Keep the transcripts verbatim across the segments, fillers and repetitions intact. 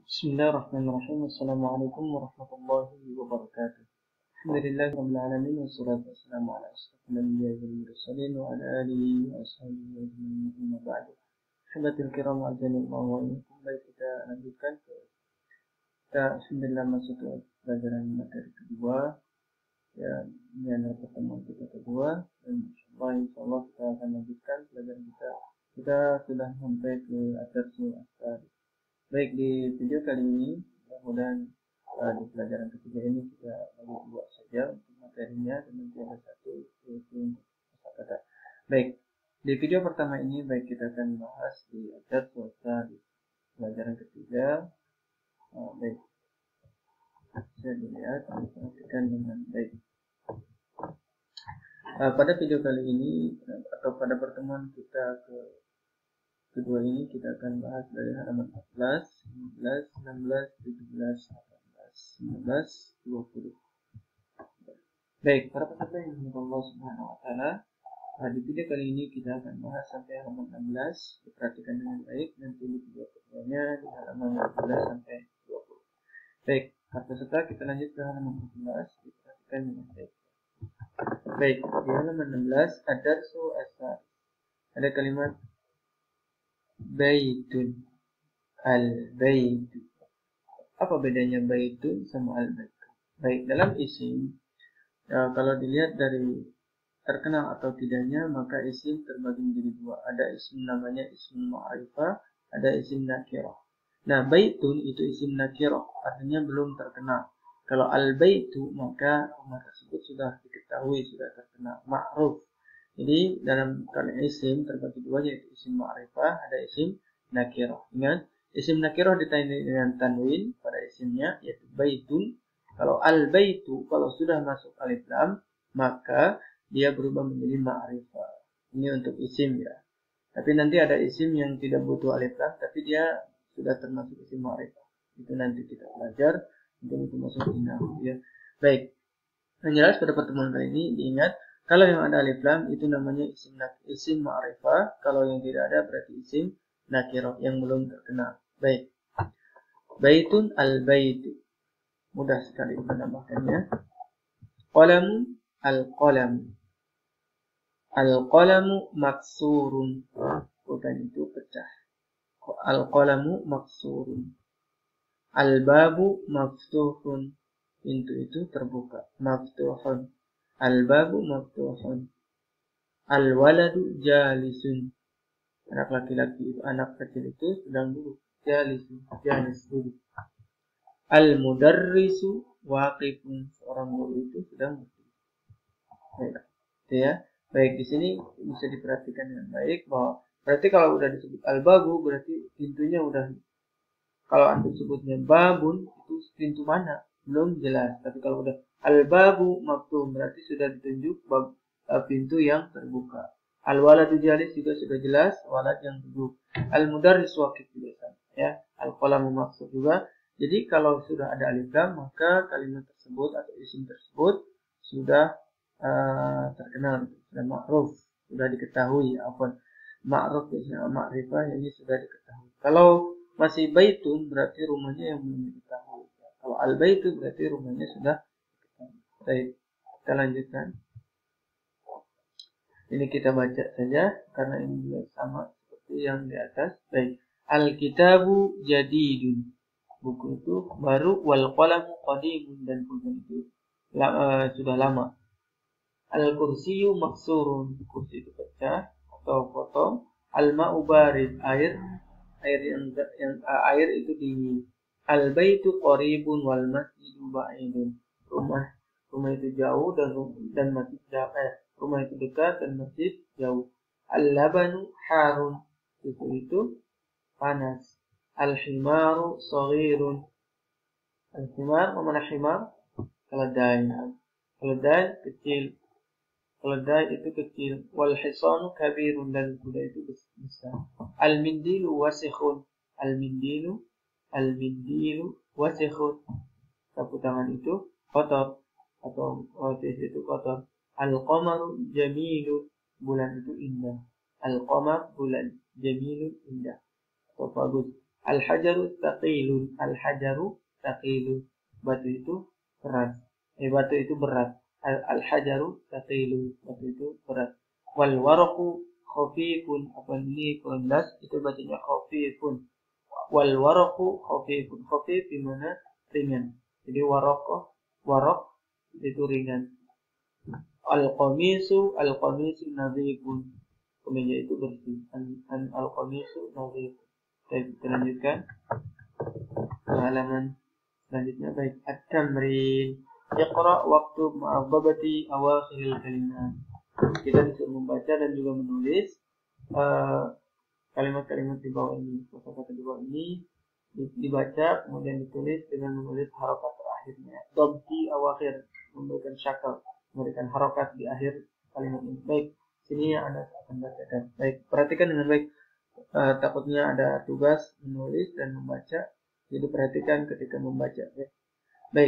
Bismillahirrahmanirrahim. Assalamualaikum warahmatullahi wabarakatuh. Alhamdulillahirabbil alamin wassalatu wassalamu ala asyrofil anbiya'i wal mursalin wa ala alihi wa ashabihi ajma'in amma ba'du. Sahabatul kiram azanillahu wa iyyakum. Baik, kita lanjutkan ke kita alhamdulillah masuk ke pelajaran materi kedua. Ya, ini adalah pertemuan kita kedua dan insyaallah insyaallah kita akan lanjutkan pelajaran kita. Kita sudah sampai ke Ad-Darsul Ats-Tsalits. Baik, di video kali ini mudah-mudahan uh, di pelajaran ketiga ini kita bagi dua saja untuk materinya dan nanti ada satu yaitu kosakata. Baik, di video pertama ini baik kita akan bahas di Ad-Darsul Ats-Tsalits pelajaran ketiga. Uh, baik, bisa dilihat dan perhatikan dengan baik. Uh, pada video kali ini atau pada pertemuan kita ke kedua ini kita akan bahas dari halaman empat belas, lima belas, enam belas, tujuh belas, delapan belas, sembilan belas, dua puluh. Baik, para peserta yang dimuliakan Allah Subhanahu wa taala, di video kali ini kita akan bahas sampai halaman enam belas. Diperhatikan dengan baik, nanti di video keduanya di halaman lima belas sampai dua puluh. Baik, para peserta kita lanjut ke halaman empat belas. Diperhatikan dengan baik. Baik, di halaman enam belas Ad-Darsul Ats-Tsalits. Ada kalimat baitun, al-baitu. Apa bedanya baitun sama al-baitu? Baik, dalam isim ya, kalau dilihat dari terkenal atau tidaknya, maka isim terbagi menjadi dua. Ada isim namanya isim ma'rifah, ada isim nakirah. Nah, baitun itu isim nakirah, artinya belum terkenal. Kalau al-baitu maka rumah tersebut sudah diketahui, sudah terkenal, ma'ruf. Jadi dalam kalimat isim terbagi dua, yaitu isim ma'rifah, ada isim nakirah. Ingat, isim nakirah ditandai dengan tanwin pada isimnya, yaitu baitun. Kalau al-baitu, kalau sudah masuk alif lam, maka dia berubah menjadi ma'rifah. Ini untuk isim ya. Tapi nanti ada isim yang tidak butuh alif lam, tapi dia sudah termasuk isim ma'rifah. Itu nanti kita belajar untuk itu masuk inau ya. Baik. Yang jelas pada pertemuan kali ini diingat, kalau yang ada alif lam itu namanya isim isim ma'rifah, kalau yang tidak ada berarti isim nakirah yang belum terkenal. Baik. Baitun al-baitu. Mudah sekali menambahkannya. Qalamu al-qalamu. Al-qalamu maksurun. Bukan itu pecah. Al-qalamu maksurun. Al-babu maftuhun. Pintu itu terbuka. Maftuhun. Al-babu maftuhun. Al-waladu jalisun. Anak laki-laki itu, anak kecil itu sedang duduk. Jalisun, jalis duduk. Al-mudarrisu waqifun. Seorang guru itu sedang berdiri. Baik, ya. Baik, di sini bisa diperhatikan dengan baik bahwa berarti kalau udah disebut al-babu berarti pintunya udah, kalau antum sebutnya babun itu pintu mana? Belum jelas. Tapi kalau udah al-babu maftuh berarti sudah ditunjuk bab, pintu yang terbuka. Al-waladu jalis juga sudah jelas, walad yang duduk. Al-mudarris waqif juga sama ya. Al-qalamu maksud juga. Jadi kalau sudah ada alif lam maka kalimat tersebut atau isim tersebut sudah uh, terkenal, sudah ma'ruf, sudah diketahui. Apa ma'ruf dan ma'rifah ini sudah diketahui. Kalau masih baitun berarti rumahnya yang belum diketahui. Kalau al-baitu berarti rumahnya sudah diketahui. Baik, kita lanjutkan. Ini kita baca saja karena ini juga sama seperti yang di atas. Baik, al-kitabu jadidun. Buku itu baru, wal qalamu qadimun, dan buku itu uh, sudah lama. Al-kursiyu maksurun. Kursi itu pecah atau potong. Al-ma'u barid, air air yang, yang uh, air itu dingin. Al-baitu qaribun wal masjidu ba'idun. Rumah rumah itu jauh dan dan masjid jauh. Eh, rumah itu dekat dan masjid jauh. Al-labanu harun. Susu itu panas. Al-himaru saghirun. Al-himar, mana himar? Keledai. Keledai kecil. Keledai itu kecil. Wal hisanu kabirun, dan kuda itu besar. Al-mindilu wasikhun. Al-mindilu Al-mindilu wasikhun. Sapu tangan itu kotor atau otis itu kotor. Al-qamaru jamilu. Bulan itu indah. Al-qamar bulan. Jamilu indah atau bagus. Al-hajaru thaqilun. Al-hajaru thaqilun. Batu itu berat. Eh, batu itu berat. Al-hajaru thaqilun. Batu itu berat. Wal waraqu khafifun. Apa ini kelas itu bacanya khafifun. Wal waraqu khafifun. Khafif di mana? Ringan. Jadi waraqah, waraq itu ringan. Al-qamisu, al-qamisu nadhifun. Kemeja itu bersih. An al-qamisu nadhifun. Baik, kita lanjutkan ke halaman selanjutnya. Baik, at-tamrin. Iqra waktu ma'adhabati awakhiril kalimat. Kita disuruh membaca dan juga menulis kalimat-kalimat uh, di bawah ini. Kata-kata di bawah ini dibaca kemudian ditulis dengan menulis harokat terakhirnya. Dhabti awakhir, memberikan syakal, memberikan harokat di akhir kalimat ini. Baik, sini yang Anda akan bacakan. Baik, perhatikan dengan baik. Uh, takutnya ada tugas menulis dan membaca, jadi perhatikan ketika membaca. Baik, baik.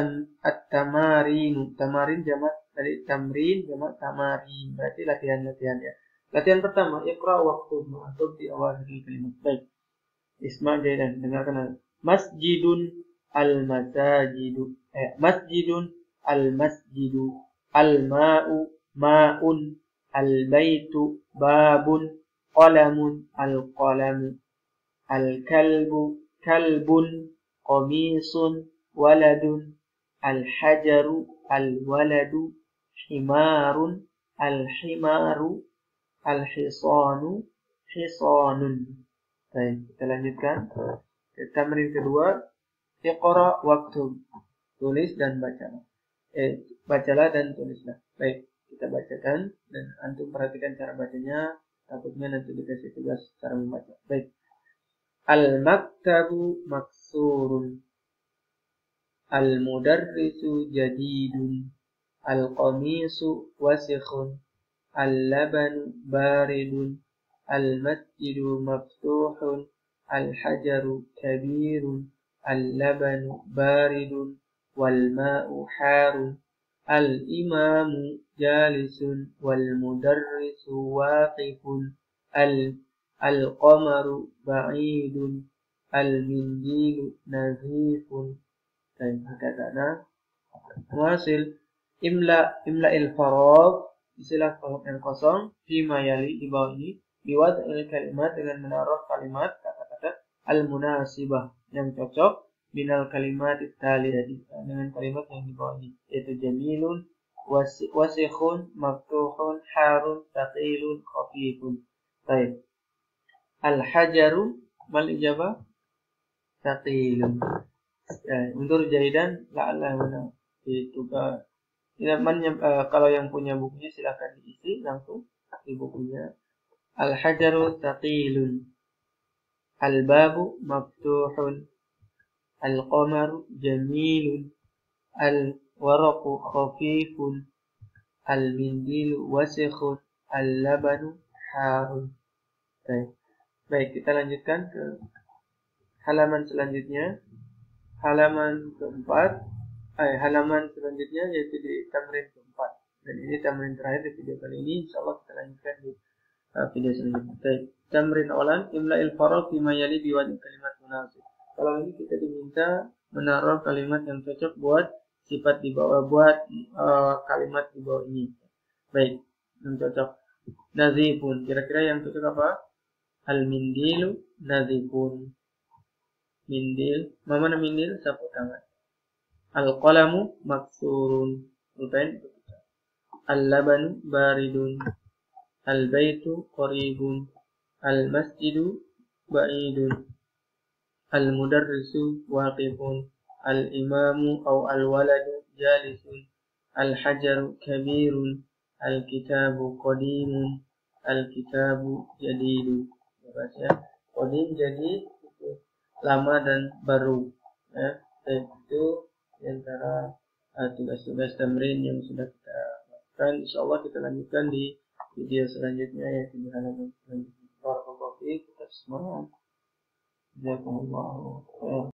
At-tamarin, tamarin jamak dari tamrin jamak tamarin, berarti latihan-latihan ya. Latihan pertama, iqra waktu atau di awal kalimat. Baik, isma' jaidan, dengarkan. Masjidun al-masajidu, eh, masjidun al-masjidu, al-ma'u ma'un, al-baitu babun, qalamun al-qalamu, al-kalbu kalbun, qamisun waladun, al-hajaru al-waladu, himarun al-himaru, al-hisanu hisanun. Baik, kita lanjutkan. Tamrin kedua, iqra waktu, tulis dan bacalah. Eh, bacalah dan tulislah. Baik, kita bacakan dan antum perhatikan cara bacanya. Takutnya nanti dikasih tugas cara membaca. Baik. Al-maktabu maksurun. Al-mudarrisu jadidun. Al-qamisu wasikhun. Al-labanu baridun. Al-masjidu maftuhun. Al-hajaru kabirun. Al-labanu baridun. Wal-ma'u harun. Al-imamu jalisun wal mudarrisu waqifun. Al al-qamaru ba'idun. Al-mindilu nazifun. Dan kata-kata hasil imla imla il-farad, istilah yang kosong fima yali di bawah ini, biwad kalimat dengan menaruh kalimat kata-kata al-munasibah yang cocok minal kalimat taliyah dengan kalimat yang di bawah ini, yaitu jamilun, wasikhun, maftuhun, harun, thaqilun, khafifun. Baik. Al-hajaru mal ijabah thaqilun. Ya, untuk jaidan la'alla mana itu ka uh, kalau yang punya bukunya silakan diisi langsung di bukunya. Al-hajaru thaqilun. Al-babu maftuhun. Al-qamaru jamilun. Al-waraqu khafifun. Al-mindilu wasikhun. Al-labanu harun. Baik. Baik, kita lanjutkan ke halaman selanjutnya. Halaman keempat. Eh, halaman selanjutnya yaitu di tamrin keempat. Dan ini tamrin terakhir di video kali ini. Insyaallah kita lanjutkan di uh, video selanjutnya. Baik. Tamrin awalan, imla'il farad bima yali biwajib kalimat munasib. Kalau ini kita diminta menaruh kalimat yang cocok buat sifat di bawah, buat uh, kalimat di bawah ini. Baik, yang cocok. Nazifun, kira-kira yang cocok apa? Al-mindilu nazifun. Mindil, mana mindil? Sapu tangan. Al-qalamu maksurun. Pulpen. Al-labanu baridun. Al-baitu qaribun. Al-masjidu ba'idun. Al-mudarrisu waqifun. Al-imamu aw al-waladu jalisun. Al-hajaru kabirun. Al-kitabu qadimun. Al-kitabu jadidun. Ya, qadim jadi lama dan baru. Ya, itu antara uh, tugas-tugas tamrin yang sudah kita lakukan. Insyaallah kita lanjutkan di video selanjutnya yaitu di halaman selanjutnya. Barakallahu fiik, tetap semangat. Jazakumullahu khairan.